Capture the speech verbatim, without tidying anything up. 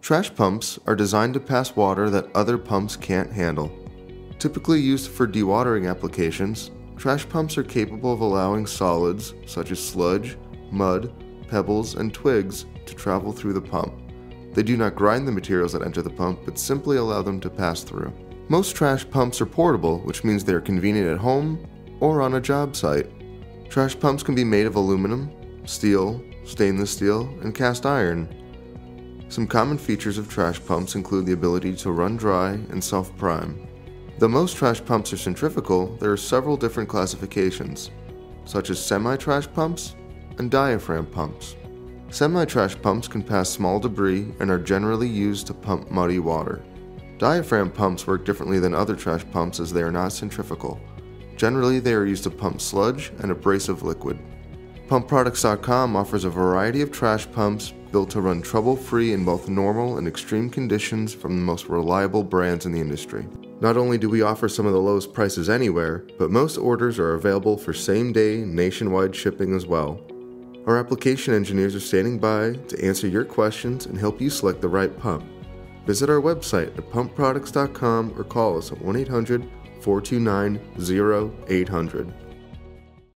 Trash pumps are designed to pass water that other pumps can't handle. Typically used for dewatering applications, trash pumps are capable of allowing solids such as sludge, mud, pebbles, and twigs to travel through the pump. They do not grind the materials that enter the pump, but simply allow them to pass through. Most trash pumps are portable, which means they are convenient at home or on a job site. Trash pumps can be made of aluminum, steel, stainless steel, and cast iron. Some common features of trash pumps include the ability to run dry and self-prime. Though most trash pumps are centrifugal, there are several different classifications, such as semi-trash pumps and diaphragm pumps. Semi-trash pumps can pass small debris and are generally used to pump muddy water. Diaphragm pumps work differently than other trash pumps as they are not centrifugal. Generally, they are used to pump sludge and abrasive liquid. Pump Products dot com offers a variety of trash pumps built to run trouble-free in both normal and extreme conditions from the most reliable brands in the industry. Not only do we offer some of the lowest prices anywhere, but most orders are available for same-day, nationwide shipping as well. Our application engineers are standing by to answer your questions and help you select the right pump. Visit our website at pump products dot com or call us at one eight hundred, four two nine, zero eight hundred.